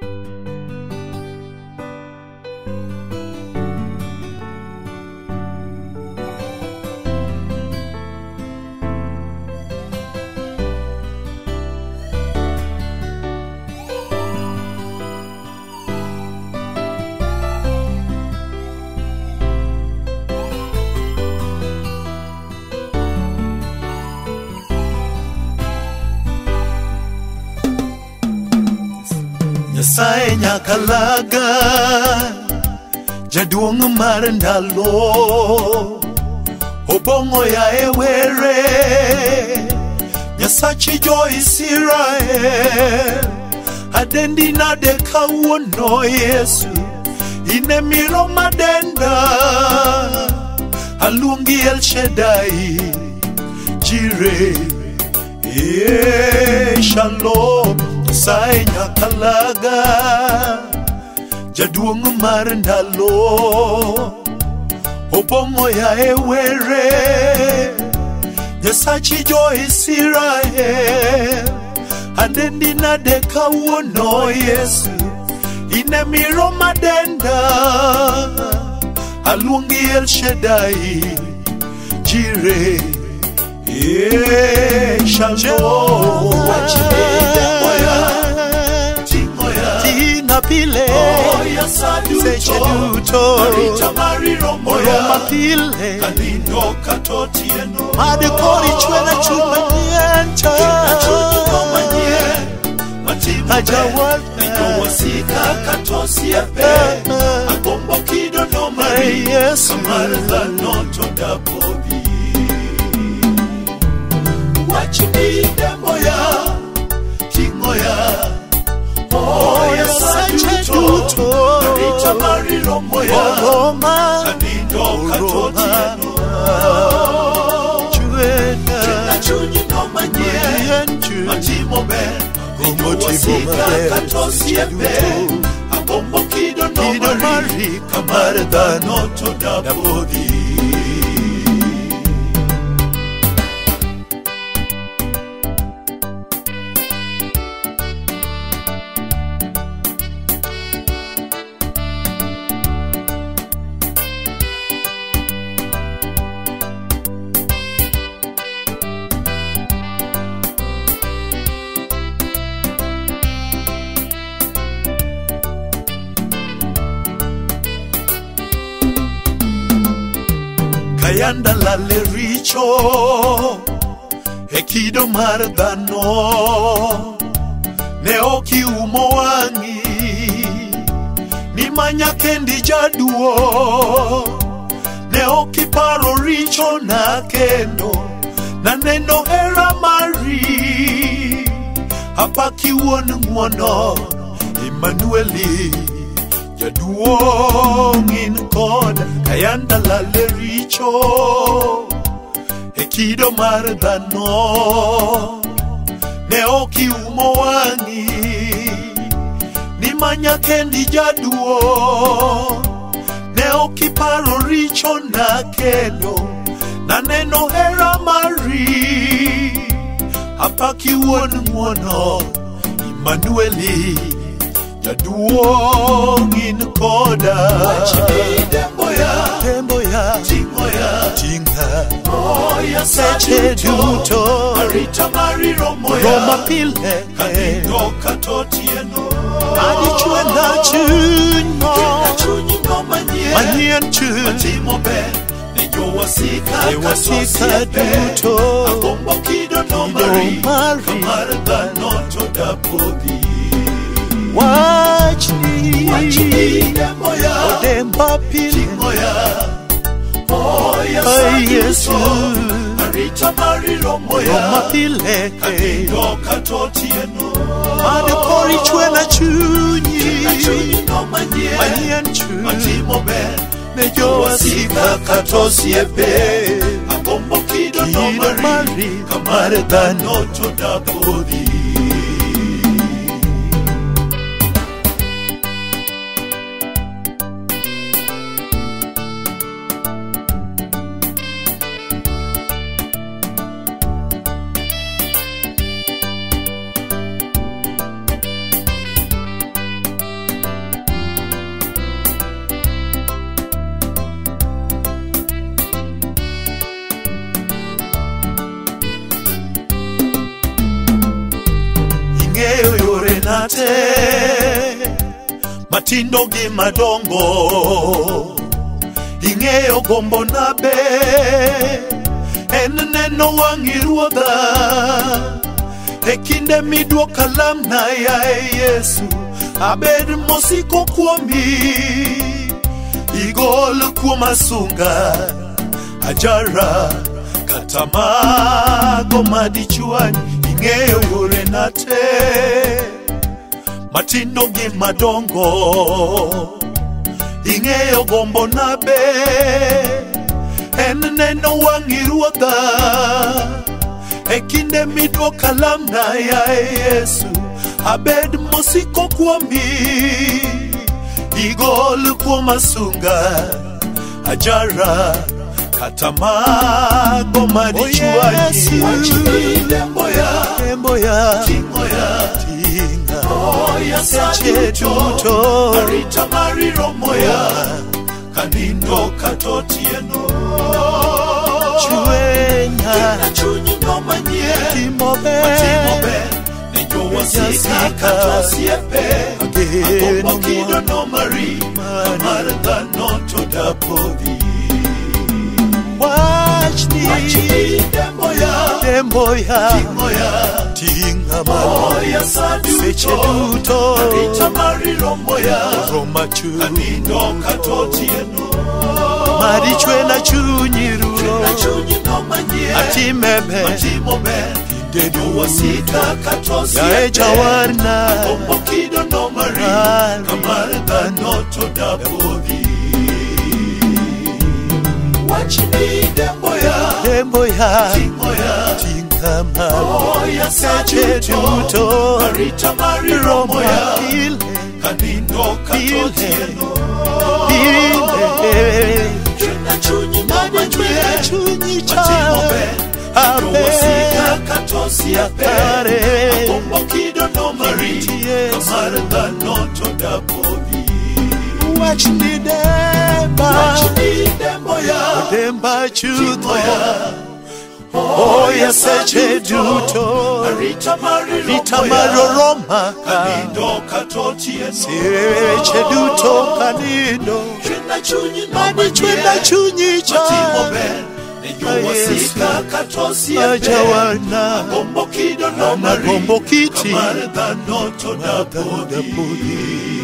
Nyasaye nyakalaga jaduong' mar ndalo obong'o ya ewere Nyasachi jo-Israel adendi nade kawuono Yesu ine miro madenda aluongi El Shaddai Jireh Shalom Nyasaye nyakalaga jaduong' mar ndalo obong'o ya ewere Nyasachi jo-Israel adendi nade kawuono Yesu ine miro madenda aluongi El Shaddai Jireh Shalom Tina pile seche duto Oroma pile Made kori chwena chuma nienta Ajawad Wasika katosi epe Agombo kido no mari Kamarza noto da bobi Wachimide moya Kingoya Oya sajuto Narita mariro moya Kanindo katotieno Chuna chunyi no manye Matimo ben Wasika katosi epe Agombo kido no mari Kamarza noto da bobi Kayanda lale richo Ekido mar dhano Ne oki umo wangi Ni manya kendi jaduo Ne oki paro richo na kendo Na neno hera mari Hapa kiwon mwono Emmanueli Jaduong' in koda Kayanda lale richo Ekido mar dhano Ne oki umo wangi Ni manya kendi jaduo Ne oki paro richo na kendo Na neno hera mari Hapa kiwon mwono Emmanueli Jaduong' in koda Wachimide moya Tinga Oya seche duto Arita mariro moya Roma pile Kanindo katotieno Adi chwena chunyi no Manyen chun Matimo ben Nejo wasika katosi epe duto Agombo kido no mari Kamarza noto da bobi Wachimide moya Odemba pile Oya Yesu Arita mariro moya Roma pile Kanindo katotieno Made kori chwena chunyi no Manyen chun Matimo ben Nejo wasika katosi epe Agombo kido no mari Kamarza noto da bobi ing'eyo yore na te, matindo gi madongo, ing'eyo gombo na be, en neno wang'i Ruodha, e kinde miduoka lamna yae Yesu, abed mosiko kuomi, igol kuom asunga, ajara kata mago madichuany, ing'eyo yore na te, matindo gi madongo, ing'eyo gombo na be, en neno wang'i Ruodha, e kinde miduoka lamna yae Yesu, abed mosiko kuomi, igol kuom asunga, ajara kata mago madichuany. Demboya tinga oya seche duto, arita mari romoya, kanindo katotieno, chuenya chunyi no manye, timo be nejo wasika katosiepe, agombo kido no mari, amar dhano to dapodhi. Wachni demboya tinga moya seche duto, arita mari roma chu, kanindo katotieno, marichwe na chunyi rulo, atime be dedo wasika katosiepe, yae jawarna gombo kido no mari, amar dhano to dapodhi. Wachni demboya tinga moya seche duto, arita mari romoya, kanindo katotieno, chuna chunyi chawe, wasika katosiepe, agombo kido no mari, amar dhano to dapodhi. Wachni demba chutho, oya seche duto, arita mari roma, kanindo katotieno, seche duto kanindo, chuna chunyi chawe, wasika katosiepe, agombo kido no mari, amar dhano to dapodhi.